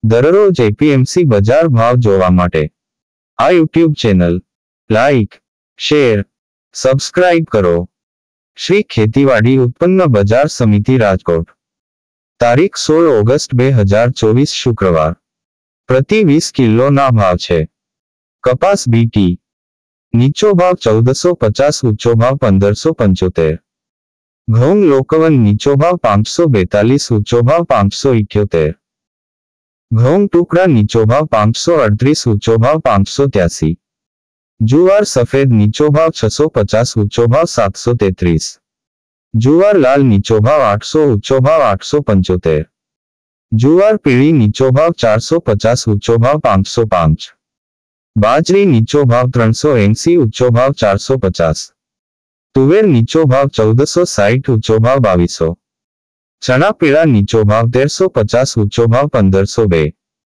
દરરોજ એપીએમસી બજાર ભાવ જોવા માટે આ YouTube channel like, share, subscribe કરો. શ્રી ખેતીવાડી ઉત્પન્ન બજાર સમિતિ રાજકોટ. તારીખ 16 ઓગસ્ટ 2024 શુક્રવાર. પ્રતિ 20 કિલોના ભાવ છે. કપાસ બીટી નીચો ભાવ 1450, ઊંચો ભાવ 1575. ઘઉં લોકવન નીચો ભાવ 542, ઊંચો ભાવ 578. ઘઉં ટુકડા નીચો ભાવ 538, ઊંચો ભાવ 583. જુવાર સફેદ નીચો ભાવ 650, ઊંચો ભાવ 733. જુવાર લાલ નીચો ભાવ 800, ઊંચો ભાવ 875. જુવાર પીળી નીચો ભાવ 450, ઊંચો ભાવ 505. બાજરી નીચો ભાવ 380, ઊંચો ભાવ 450. તુવેર નીચો ભાવ 1460, ઊંચો ભાવ 2200. ચણા પીળા નીચો ભાવ 1350, ઊંચો ભાવ 1502.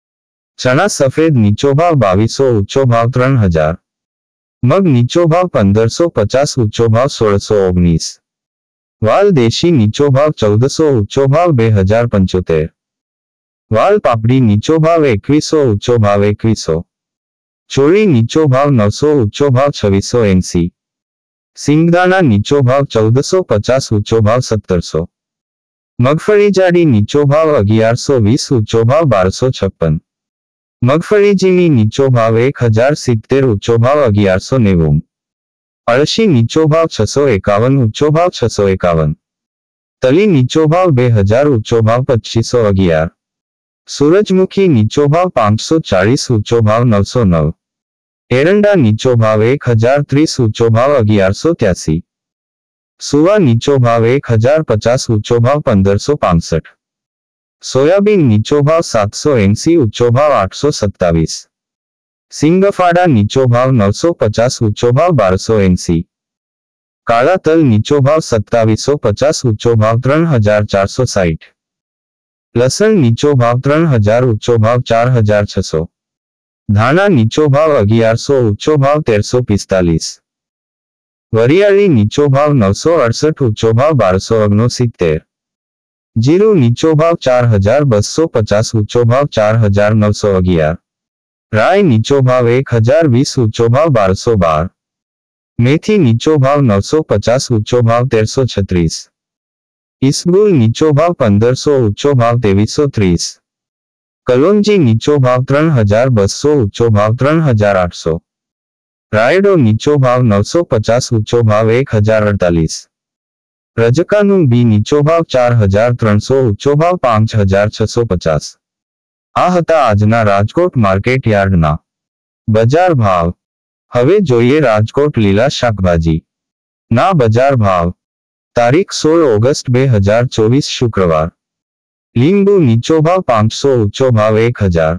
ચણા સફેદ નીચો ભાવ 2200, ઊંચો ભાવ 3000. મગ નીચો ભાવ 1550, ઊંચો ભાવ 1619. વાલ દેશી નીચો ભાવ 1400, ઊંચો ભાવ 2075. વાલ પાપડી નીચો ભાવ 2100, ઊંચો ભાવ 2100. ચોળી નીચો ભાવ 900, ઊંચો ભાવ 2680. સિંગદાણા નીચો ભાવ 1450, ઊંચો ભાવ 1700. મગફળી જાડી નીચો ભાવ 1120, ઊંચો ભાવ 1256. મગફળી ઝીણી નીચો ભાવ 1070, ઊંચો ભાવ 1190. અળસી નીચો ભાવ 651, ઊંચો ભાવ 651. તલી નીચો ભાવ 2000, ઊંચો ભાવ 2511. સૂરજમુખી નીચો ભાવ 540, ઊંચો ભાવ 909. એરંડા નીચો ભાવ 1030, ઊંચો ભાવ 1183. સુવા નીચો ભાવ 1050, ઊંચો ભાવ 1565. સોયાબીન નીચો ભાવ 780, ઊંચો ભાવ 827. સિંગફાડા નીચો ભાવ 950, ઊંચો ભાવ 1280. કાળા તલ નીચો ભાવ 2750, ઊંચો ભાવ 3460. લસણ નીચો ભાવ 3000, ઊંચો ભાવ 4600. ધાણા નીચો ભાવ 1100, ઊંચો ભાવ 1345. વરિયાળી નીચો ભાવ 968, ઊંચો ભાવ 1269. જીરું નીચો ભાવ 4250, ઊંચો ભાવ 4911. રાય નીચો ભાવ 1020, ઊંચો ભાવ 1212. મેથી નીચો ભાવ 950, ઊંચો ભાવ 1336. ઈસબગુલ નીચો ભાવ 1500, ઊંચો ભાવ 2330. કલોંજી નીચો ભાવ 3200, ઊંચો ભાવ 3800. રાયડો નીચો ભાવ 950, ઊંચો ભાવ 1048. રજકાનું બી નીચો ભાવ 4300, ઊંચો ભાવ 5650. આ હતા આજના રાજકોટ માર્કેટ યાર્ડના બજાર ભાવ. હવે જોઈએ રાજકોટ લીલા શાકભાજી ના બજાર ભાવ. તારીખ 16 ઓગસ્ટ 2024 શુક્રવાર. લીંબુ નીચો ભાવ 500, ઊંચો ભાવ 1000.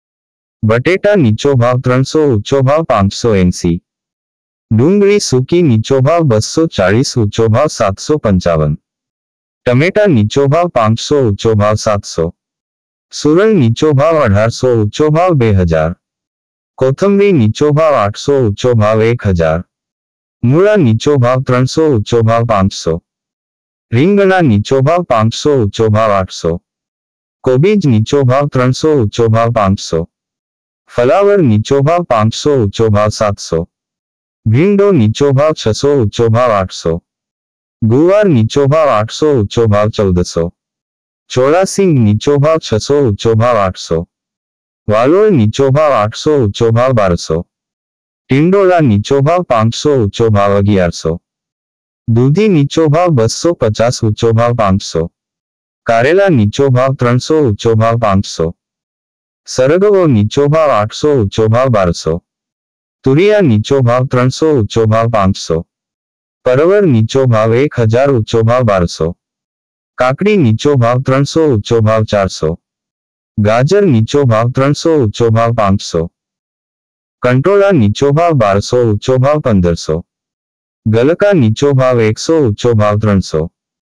બટેટા નીચો ભાવ 300, ઊંચો ભાવ 580. ડુંગળી સૂકી નીચો ભાવ 240, ઊંચો ભાવ 755. ટમેટા નીચો ભાવ 500, ઊંચો ભાવ 700. સુરણ નીચો ભાવ 1800, ઊંચો ભાવ 2000. કોથમરી નીચો ભાવ 800, ઊંચો ભાવ 1000. મૂળા નીચો ભાવ 300, ઊંચો ભાવ 500. રીંગણા નીચો ભાવ 500, ઊંચો ભાવ 800. કોબીજ નીચો ભાવ 300, ઊંચો ભાવ 500. ફલાવર નીચો ભાવ 500, ઊંચો ભાવ 700. ભીંડો નીચો ભાવ 600, ઊંચો ભાવ 800. ગુવાર નીચો ભાવ 800, ઊંચો ભાવ 1400. ચોળાસિંગ નીચો ભાવ 600, ઊંચો ભાવ 800. વાલોળ નીચો ભાવ 800, ઊંચો ભાવ 1200. ટિંડોળા નીચો ભાવ 500, ઊંચો ભાવ 1100. દૂધી નીચો ભાવ 250, ઊંચો ભાવ 500. કારેલા નીચો ભાવ 300, ઊંચો ભાવ 500. સરગવો નીચો ભાવ 800, ઊંચો ભાવ 1200. તુરિયા નીચો ભાવ 300, ઊંચો ભાવ 500. પરવર નીચો ભાવ 1000, ઊંચો ભાવ 1200. કાકડી નીચો ભાવ 300, ઊંચો ભાવ 400. ગાજર નીચો ભાવ 300, ઊંચો ભાવ 500. કંટોળા નીચો ભાવ 1200, ઊંચો ભાવ 1500. ગલકા નીચો ભાવ 100, ઊંચો ભાવ 300.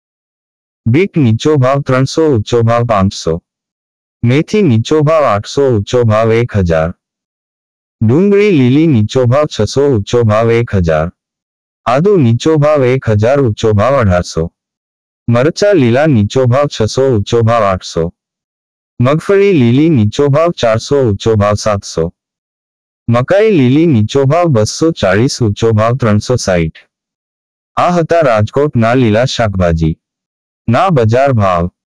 બીટ નીચો ભાવ 300, ઊંચો ભાવ 500. મેથી નીચો ભાવ 800, ઊંચો ભાવ 1000. ડુંગળી લીલી નીચો ભાવ 600, ઊંચો ભાવ 1000. આદુ નીચો ભાવ 1000, ઊંચો ભાવ 1800. મરચા લીલા નીચો ભાવ 600, ઊંચો ભાવ 800. મગફળી લીલી નીચો ભાવ 400, ઊંચો ભાવ 700. મકાઈ લીલી નીચો ભાવ 240, ઊંચો ભાવ 360. આ હતા રાજકોટના લીલા શાકભાજી ના બજાર ભાવ.